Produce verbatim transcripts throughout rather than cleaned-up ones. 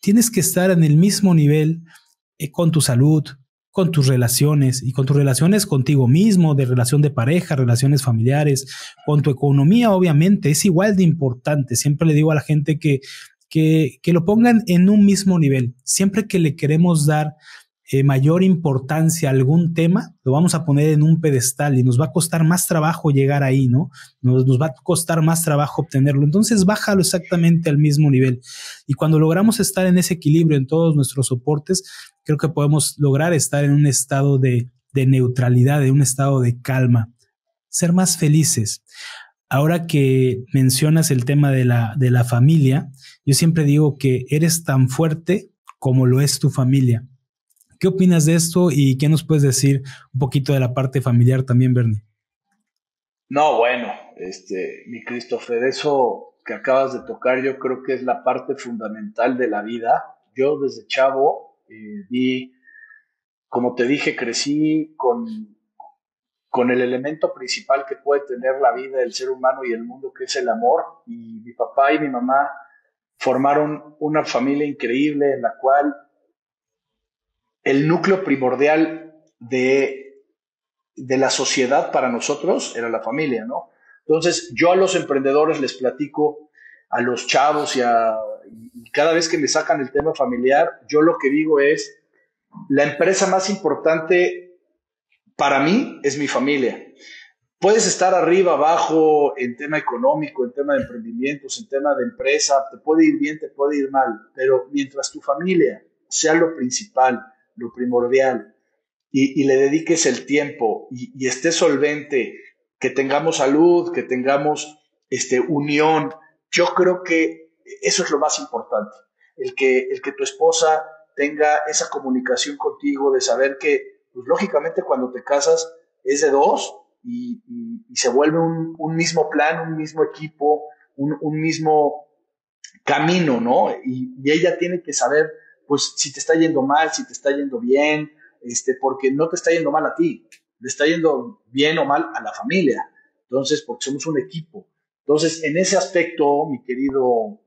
tienes que estar en el mismo nivel eh, con tu salud, con tus relaciones y con tus relaciones contigo mismo, de relación de pareja, relaciones familiares, con tu economía, obviamente, es igual de importante. Siempre le digo a la gente que, que, que lo pongan en un mismo nivel. Siempre que le queremos dar eh, mayor importancia a algún tema, lo vamos a poner en un pedestal y nos va a costar más trabajo llegar ahí, ¿no? Nos, nos va a costar más trabajo obtenerlo. Entonces, bájalo exactamente al mismo nivel. Y cuando logramos estar en ese equilibrio en todos nuestros soportes, creo que podemos lograr estar en un estado de, de neutralidad, en un estado de calma, ser más felices. Ahora que mencionas el tema de la, de la familia, yo siempre digo que eres tan fuerte como lo es tu familia. ¿Qué opinas de esto y qué nos puedes decir un poquito de la parte familiar también, Bernie? No, bueno, este, mi Christopher, eso que acabas de tocar yo creo que es la parte fundamental de la vida. Yo desde chavo eh, vi, como te dije, crecí con, con el elemento principal que puede tener la vida, el ser humano y el mundo, que es el amor. Y mi papá y mi mamá formaron una familia increíble en la cual el núcleo primordial de, de la sociedad para nosotros era la familia, ¿no? Entonces, yo a los emprendedores les platico, a los chavos y, a, y cada vez que me sacan el tema familiar, yo lo que digo es, la empresa más importante para mí es mi familia. Puedes estar arriba, abajo, en tema económico, en tema de emprendimientos, en tema de empresa, te puede ir bien, te puede ir mal, pero mientras tu familia sea lo principal, lo primordial, y, y le dediques el tiempo y, y estés solvente, que tengamos salud, que tengamos este, unión, yo creo que eso es lo más importante, el que, el que tu esposa tenga esa comunicación contigo, de saber que, pues lógicamente cuando te casas es de dos, y, y, y se vuelve un, un mismo plan, un mismo equipo, un, un mismo camino, ¿no? Y, y ella tiene que saber, pues, si te está yendo mal, si te está yendo bien, este, porque no te está yendo mal a ti, le está yendo bien o mal a la familia. Entonces, porque somos un equipo. Entonces, en ese aspecto, mi querido,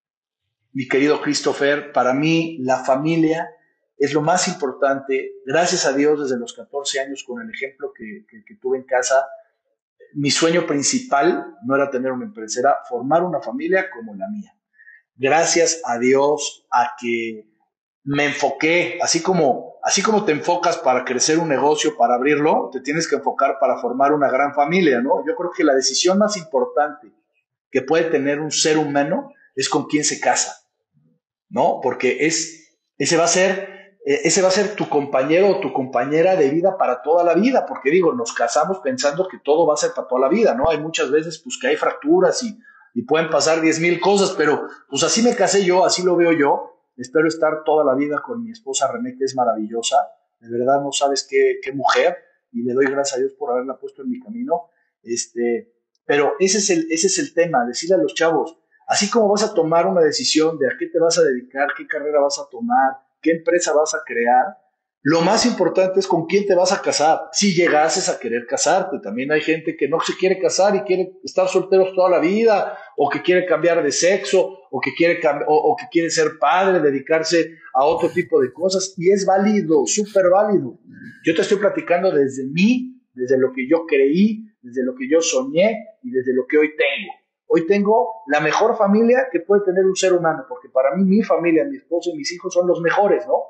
mi querido Christopher, para mí la familia es lo más importante. Gracias a Dios, desde los catorce años, con el ejemplo que, que, que tuve en casa, mi sueño principal no era tener una empresa, era formar una familia como la mía. Gracias a Dios a que me enfoqué, así como, así como te enfocas para crecer un negocio, para abrirlo, te tienes que enfocar para formar una gran familia, ¿no? Yo creo que la decisión más importante que puede tener un ser humano es con quién se casa, ¿no? Porque es, ese va a ser, ese va a ser tu compañero o tu compañera de vida para toda la vida, porque digo, nos casamos pensando que todo va a ser para toda la vida, ¿no? Hay muchas veces, pues, que hay fracturas y, y pueden pasar diez mil cosas, pero, pues, así me casé yo, así lo veo yo. Espero estar toda la vida con mi esposa René, que es maravillosa, de verdad no sabes qué, qué mujer, y le doy gracias a Dios por haberla puesto en mi camino, este, pero ese es el, ese es el tema, decirle a los chavos, así como vas a tomar una decisión de a qué te vas a dedicar, qué carrera vas a tomar, qué empresa vas a crear, lo más importante es con quién te vas a casar. Si llegases a querer casarte, también hay gente que no se quiere casar y quiere estar solteros toda la vida, o que quiere cambiar de sexo, o que quiere, o, o que quiere ser padre, dedicarse a otro tipo de cosas, y es válido, súper válido. Yo te estoy platicando desde mí, desde lo que yo creí, desde lo que yo soñé y desde lo que hoy tengo. Hoy tengo la mejor familia que puede tener un ser humano, porque para mí mi familia, mi esposo y mis hijos son los mejores, ¿no?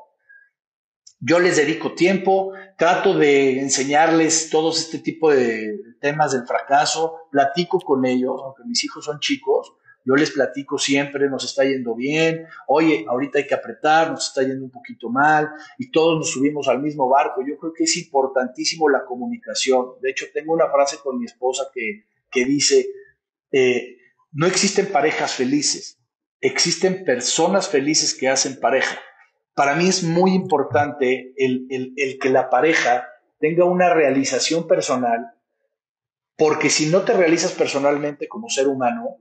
Yo les dedico tiempo, trato de enseñarles todos este tipo de temas del fracaso, platico con ellos, aunque mis hijos son chicos, yo les platico siempre, nos está yendo bien, oye, ahorita hay que apretar, nos está yendo un poquito mal, y todos nos subimos al mismo barco. Yo creo que es importantísimo la comunicación. De hecho, tengo una frase con mi esposa que, que dice, eh, no existen parejas felices, existen personas felices que hacen pareja. Para mí es muy importante el, el, el que la pareja tenga una realización personal, porque si no te realizas personalmente como ser humano,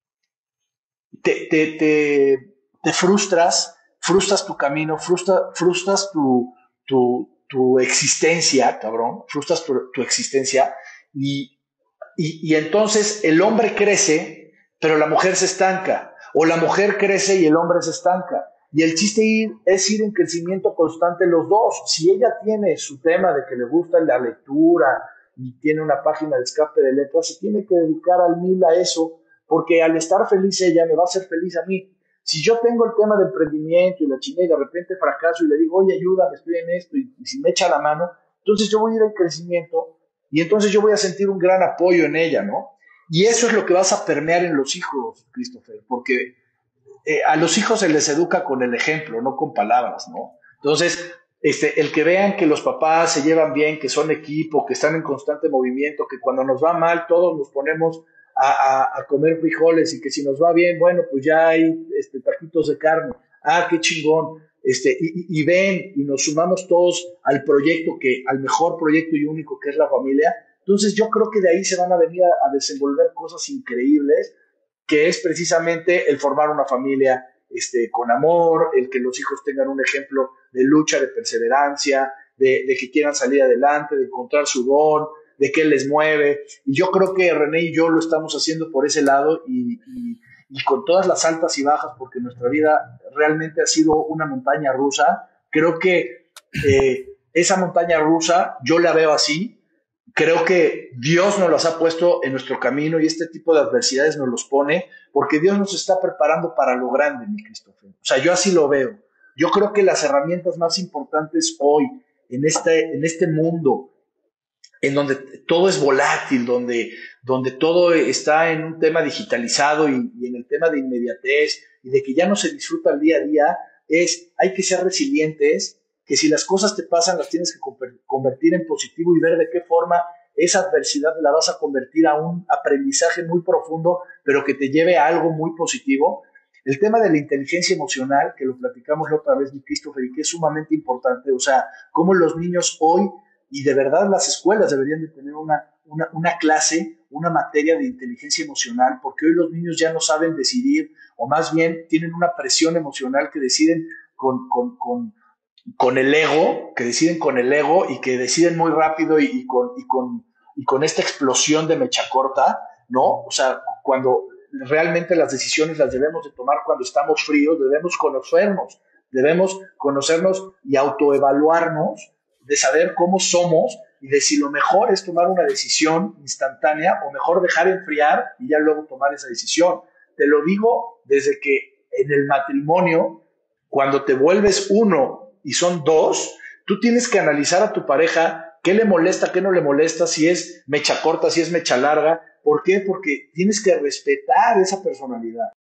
te, te, te, te frustras, frustras tu camino, frustra, frustras tu, tu, tu existencia, cabrón, frustras tu, tu existencia, y, y, y entonces el hombre crece, pero la mujer se estanca, o la mujer crece y el hombre se estanca. Y el chiste ir, es ir en crecimiento constante los dos. Si ella tiene su tema de que le gusta la lectura y tiene una página de escape de letras, se tiene que dedicar al mil a eso, porque al estar feliz ella me va a hacer feliz a mí. Si yo tengo el tema de emprendimiento y la chingada y de repente fracaso y le digo, oye, ayúdame, estoy en esto, y, y si me echa la mano, entonces yo voy a ir en crecimiento y entonces yo voy a sentir un gran apoyo en ella, ¿no? Y eso es lo que vas a permear en los hijos, Christopher, porque eh, a los hijos se les educa con el ejemplo, no con palabras, ¿no? Entonces, este, el que vean que los papás se llevan bien, que son equipo, que están en constante movimiento, que cuando nos va mal todos nos ponemos a, a, a comer frijoles y que si nos va bien, bueno, pues ya hay este, taquitos de carne. Ah, qué chingón. Este, y, y ven y nos sumamos todos al proyecto, que al mejor proyecto y único que es la familia. Entonces yo creo que de ahí se van a venir a, a desenvolver cosas increíbles, que es precisamente el formar una familia este, con amor, el que los hijos tengan un ejemplo de lucha, de perseverancia, de, de que quieran salir adelante, de encontrar su don, de qué les mueve. Y yo creo que René y yo lo estamos haciendo por ese lado y, y, y con todas las altas y bajas, porque nuestra vida realmente ha sido una montaña rusa. Creo que eh, esa montaña rusa yo la veo así. Creo que Dios nos las ha puesto en nuestro camino y este tipo de adversidades nos los pone porque Dios nos está preparando para lo grande, mi Christopher. O sea, yo así lo veo. Yo creo que las herramientas más importantes hoy en este, en este mundo, en donde todo es volátil, donde, donde todo está en un tema digitalizado y, y en el tema de inmediatez y de que ya no se disfruta el día a día, es hay que ser resilientes, que si las cosas te pasan las tienes que convertir en positivo y ver de qué forma esa adversidad la vas a convertir a un aprendizaje muy profundo, pero que te lleve a algo muy positivo. El tema de la inteligencia emocional, que lo platicamos la otra vez, mi Christopher, y que es sumamente importante, o sea, cómo los niños hoy, y de verdad las escuelas deberían de tener una, una, una clase, una materia de inteligencia emocional, porque hoy los niños ya no saben decidir, o más bien tienen una presión emocional que deciden con... con, con con el ego, que deciden con el ego y que deciden muy rápido y, y, con, y, con, y con esta explosión de mecha corta, ¿no? O sea, cuando realmente las decisiones las debemos de tomar cuando estamos fríos, debemos conocernos, debemos conocernos y autoevaluarnos, de saber cómo somos y de si lo mejor es tomar una decisión instantánea o mejor dejar enfriar y ya luego tomar esa decisión. Te lo digo desde que en el matrimonio, cuando te vuelves uno y son dos, tú tienes que analizar a tu pareja qué le molesta, qué no le molesta, si es mecha corta, si es mecha larga. ¿Por qué? Porque tienes que respetar esa personalidad.